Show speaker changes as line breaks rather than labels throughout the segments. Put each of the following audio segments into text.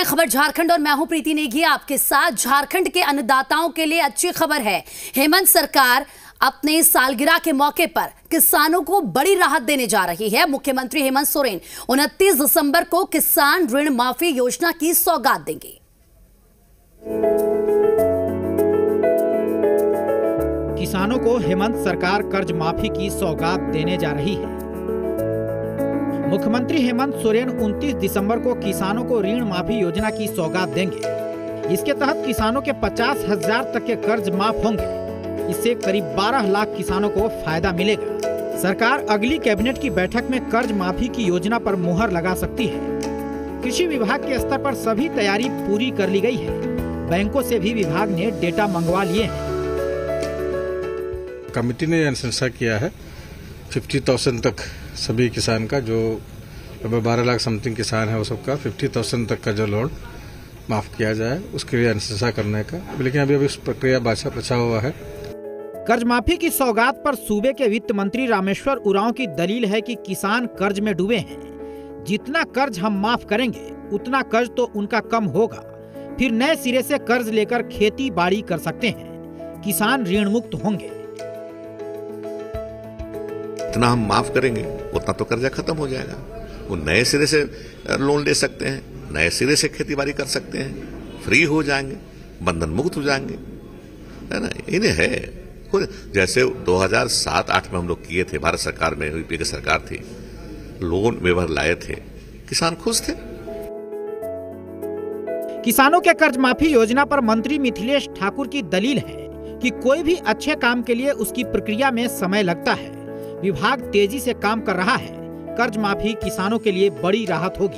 हैं खबर झारखंड और मैं हूं प्रीति नेगी आपके साथ। झारखंड के अन्नदाताओं के लिए अच्छी खबर है। हेमंत सरकार अपने सालगिरह के मौके पर किसानों को बड़ी राहत देने जा रही है। मुख्यमंत्री हेमंत सोरेन 29 दिसंबर को किसान ऋण माफी योजना की सौगात देंगे।
किसानों को हेमंत सरकार कर्ज माफी की सौगात देने जा रही है। मुख्यमंत्री हेमंत सोरेन 29 दिसंबर को किसानों को ऋण माफी योजना की सौगात देंगे। इसके तहत किसानों के 50,000 तक के कर्ज माफ होंगे। इससे करीब 12 लाख किसानों को फायदा मिलेगा। सरकार अगली कैबिनेट की बैठक में कर्ज माफी की योजना पर मुहर लगा सकती है। कृषि विभाग के स्तर पर सभी तैयारी पूरी कर ली गई है। बैंकों से भी विभाग ने डेटा मंगवा लिए हैं।
कमेटी ने अनुशंसा किया है 50,000 तक सभी किसान का, जो 12 लाख समथिंग किसान है वो सबका 50,000 तक का जो लोन माफ किया जाए, उसके लिए अनुशंसा करने का। लेकिन अभी इस प्रक्रिया बचा हुआ है।
कर्ज माफी की सौगात पर सूबे के वित्त मंत्री रामेश्वर उरांव की दलील है कि किसान कर्ज में डूबे हैं। जितना कर्ज हम माफ करेंगे उतना कर्ज तो उनका कम होगा, फिर नए सिरे से कर्ज लेकर खेती बाड़ी कर सकते हैं। किसान ऋण मुक्त होंगे।
जितना हम माफ करेंगे उतना तो कर्जा खत्म हो जाएगा। वो नए सिरे से लोन ले सकते हैं, नए सिरे से खेती बाड़ी कर सकते हैं, फ्री हो जाएंगे, बंधन मुक्त हो जाएंगे, है ना। इन्हें है जैसे 2007-8 में हम लोग किए थे, भारत सरकार में यूपी की सरकार थी, लोन वेवर लाए थे, किसान खुश थे।
किसानों के कर्ज माफी योजना पर मंत्री मिथिलेश ठाकुर की दलील है कि कोई भी अच्छे काम के लिए उसकी प्रक्रिया में समय लगता है। विभाग तेजी से काम कर रहा है। कर्ज माफी किसानों के लिए बड़ी राहत होगी।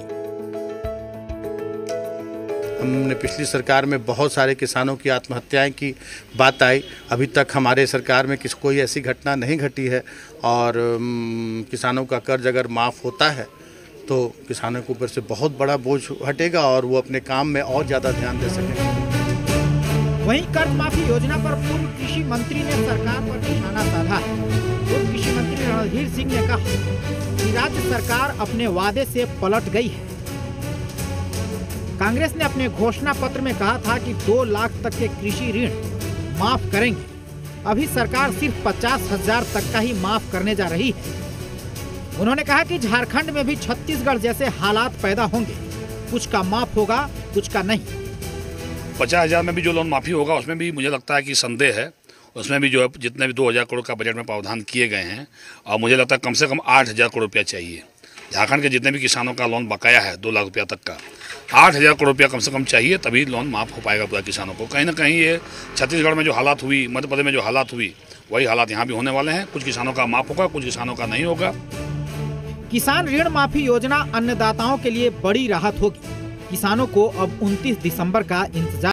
हमने पिछली सरकार में बहुत सारे किसानों की आत्महत्याएं की बात आई, अभी तक हमारे सरकार में कोई ऐसी घटना नहीं घटी है। और किसानों का कर्ज अगर माफ़ होता है तो किसानों के ऊपर से बहुत बड़ा बोझ हटेगा और वो अपने काम में और ज़्यादा ध्यान दे सकेंगे।
वहीं कर्ज माफी योजना पर पूर्व कृषि मंत्री ने सरकार पर निशाना साधा है। पूर्व कृषि मंत्री रणधीर सिंह ने कहा कि राज्य सरकार अपने वादे से पलट गई है। कांग्रेस ने अपने घोषणा पत्र में कहा था कि 2 लाख तक के कृषि ऋण माफ करेंगे। अभी सरकार सिर्फ 50,000 तक का ही माफ करने जा रही है। उन्होंने कहा कि झारखंड में भी छत्तीसगढ़ जैसे हालात पैदा होंगे, कुछ का माफ होगा, कुछ का नहीं।
50,000 में भी जो लोन माफी होगा उसमें भी मुझे लगता है कि संदेह है। उसमें भी जो है जितने भी 2,000 करोड़ का बजट में प्रावधान किए गए हैं, और मुझे लगता है कम से कम 8,000 करोड़ रुपया चाहिए। झारखंड के जितने भी किसानों का लोन बकाया है 2 लाख रुपया तक का, 8,000 करोड़ रुपया कम से कम चाहिए, तभी लोन माफ हो पाएगा पूरा किसानों को। कहीं ना कहीं ये छत्तीसगढ़ में जो हालात हुई, मध्य प्रदेश में जो हालात हुई, वही हालात यहाँ भी होने वाले हैं। कुछ किसानों का माफ होगा, कुछ किसानों का नहीं होगा।
किसान ऋण माफी योजना अन्नदाताओं के लिए बड़ी राहत होगी। किसानों को अब 29 दिसंबर का इंतजार